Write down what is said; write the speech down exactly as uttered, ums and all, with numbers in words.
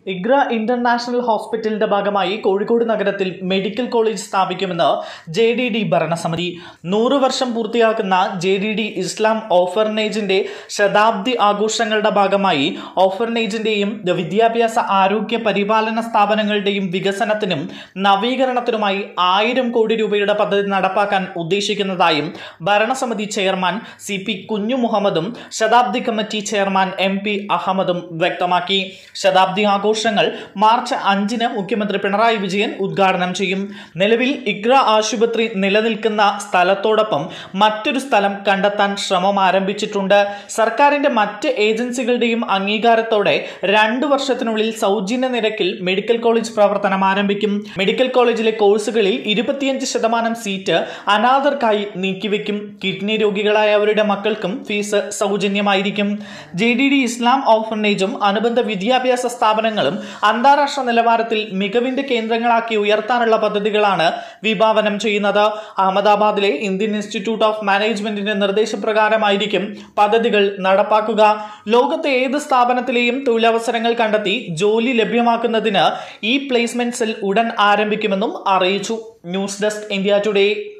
ഇഗ്ര international ഹോസ്പിറ്റലിന്റെ ഭാഗമായി കോഴിക്കോട് നഗരത്തിൽ മെഡിക്കൽ കോളേജ് സ്ഥാപിക്കുമെന്ന് ജെ ഡി ഡി ഭരണസമിതി. നൂറ് വർഷം പൂർത്തിയാക്കുന്ന ജെ ഡി ഡി ഇസ്ലാം ഓർഫനേജിന്റെ ശതാബ്ദി ആഘോഷങ്ങളുടെ ഭാഗമായി ഓർഫനേജിന്റെയും വിദ്യാഭ്യാസ ആരോഗ്യ പരിപാലന സ്ഥാപനങ്ങളുടെയും വികസനത്തിനും നവീകരണത്തിനുമായി ആയിരം കോടി രൂപയുടെ പദ്ധതി നടപ്പാക്കാൻ ഉദ്ദേശിക്കുന്നതായും ഭരണസമിതി ചെയർമാൻ സി പി കുഞ്ഞു മുഹമ്മദും ശതാബ്ദി കമ്മിറ്റി ചെയർമാൻ എം പി അഹമ്മദും വ്യക്തമാക്കി. ശതാബ്ദി ആഘോഷങ്ങൾ മാർച്ച് അഞ്ചിന് മുഖ്യമന്ത്രി പിണറായി വിജയൻ ഉദ്ഘാടനം ചെയ്യും. നിലവിൽ ഇഗ്ര ആശുപത്രി നിലനിൽക്കുന്ന സ്ഥലത്തോടൊപ്പം മറ്റൊരു സ്ഥലം കണ്ടെത്താൻ ശ്രമം ആരംഭിച്ചിട്ടുണ്ട്. സർക്കാരിന്റെ മറ്റ് ഏജൻസികളുടെയും അംഗീകാരത്തോടെ രണ്ടു വർഷത്തിനുള്ളിൽ സൗജന്യ നിരക്കിൽ മെഡിക്കൽ കോളേജ് പ്രവർത്തനം ആരംഭിക്കും. മെഡിക്കൽ കോളേജിലെ കോഴ്സുകളിൽ ഇരുപത്തിയഞ്ച് ശതമാനം സീറ്റ് അനാഥർക്കായി നീക്കിവെക്കും. കിഡ്നി രോഗികളായവരുടെ മക്കൾക്കും ഫീസ് സൗജന്യമായിരിക്കും. ജെ ഡി ഡി ഇസ്ലാം ഓർഫനേജും അനുബന്ധ വിദ്യാഭ്യാസ സ്ഥാപനങ്ങളും അന്താരാഷ്ട്ര നിലവാരത്തിൽ മികവിന്റെ കേന്ദ്രങ്ങളാക്കി ഉയർത്താനുള്ള പദ്ധതികളാണ് വിഭാവനം ചെയ്യുന്നത്. അഹമ്മദാബാദിലെ ഇന്ത്യൻ ഇൻസ്റ്റിറ്റ്യൂട്ട് ഓഫ് മാനേജ്മെന്റിന്റെ നിർദ്ദേശപ്രകാരമായിരിക്കും പദ്ധതികൾ നടപ്പാക്കുക. ലോകത്തെ ഏത് സ്ഥാപനത്തിലെയും തൊഴിലവസരങ്ങൾ കണ്ടെത്തി ജോലി ലഭ്യമാക്കുന്നതിന് ഈ പ്ലേസ്മെന്റ് സെൽ ഉടൻ ആരംഭിക്കുമെന്നും അറിയിച്ചു. News desk India today.